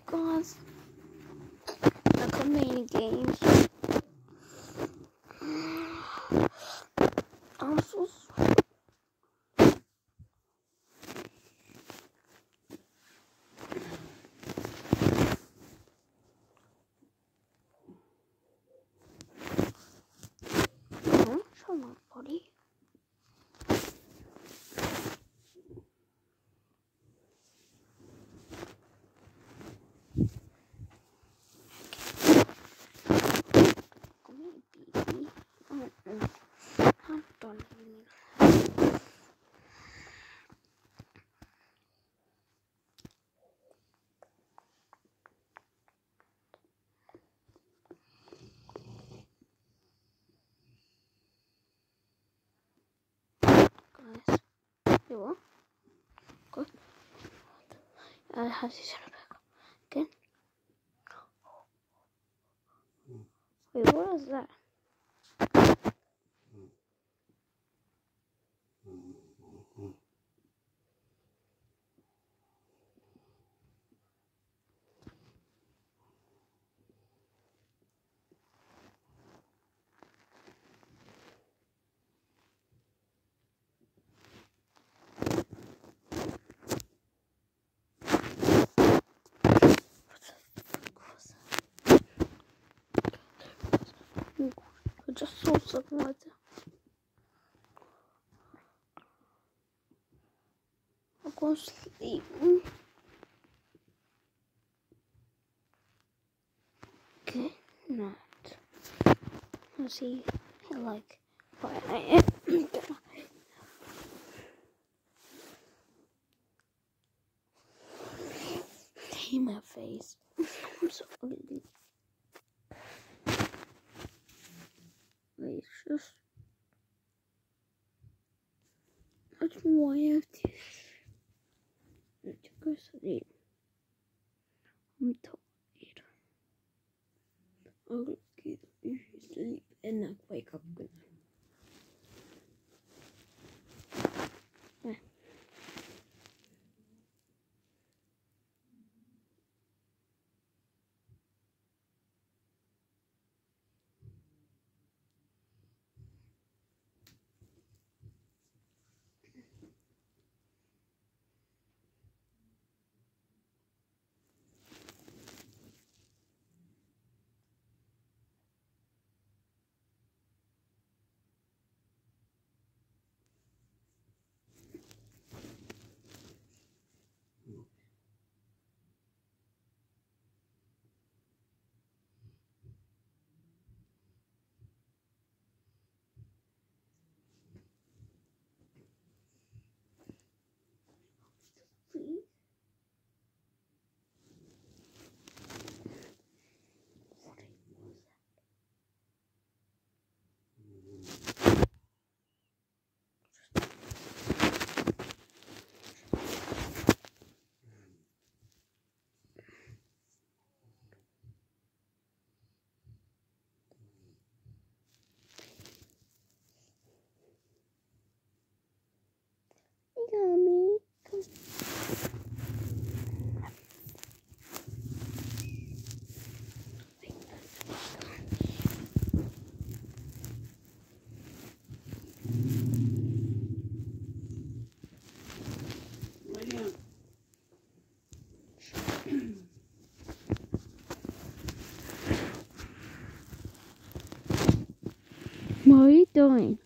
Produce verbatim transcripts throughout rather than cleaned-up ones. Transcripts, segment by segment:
guys. I got many games. I'm so sorry. Don't show my body. Guys, you what? Good. I have to turn it back again. Wait, what is that? I just saw something like that. I'll go sleep. Good night. I'll see you like five a m See my face. I'm so ugly. It's just I don't know why I have to need to go sleep. I'm tired. I'll go sleep and then wake up good. Yeah. Yummy. What are you doing?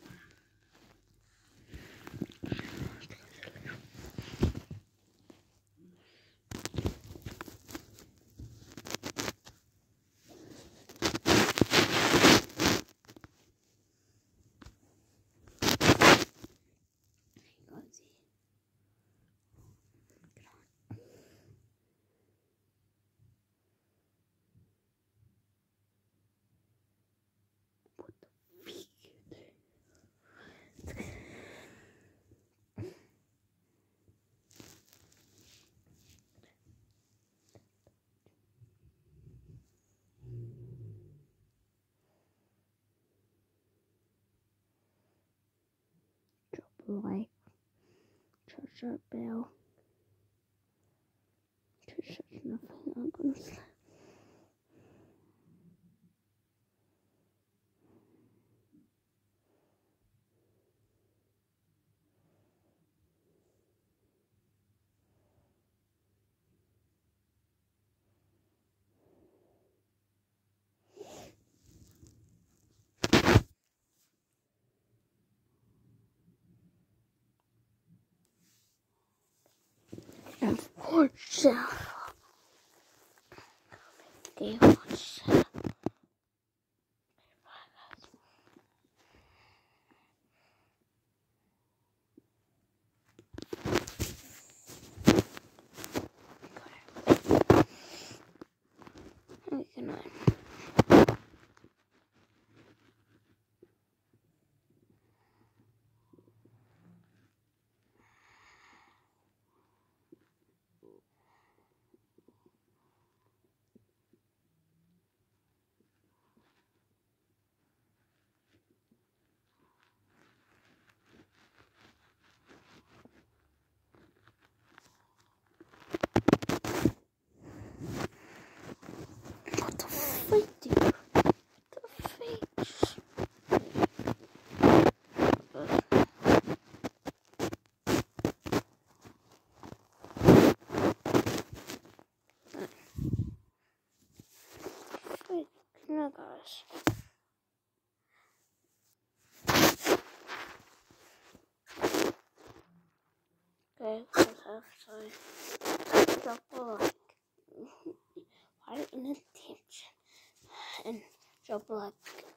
Like, charge that bell. To shut nothing. I'm gonna And watch out. Okay, watch out. We can what the freak, dude? The face. No, guys. Okay, guys, so drop a like, put it in attention, and drop a like.